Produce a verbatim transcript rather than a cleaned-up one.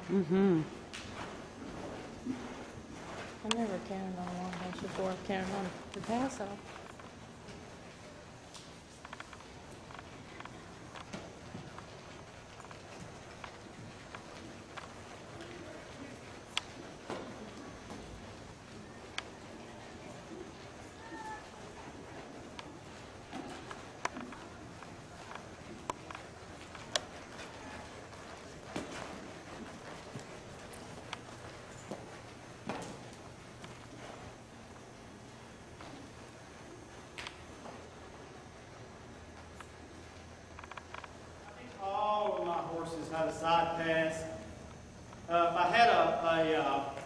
Mm-hmm. I never cantered on a long horse before. I've cantered on the paso. All of my horses had a side pass. Uh, if I had a, a uh,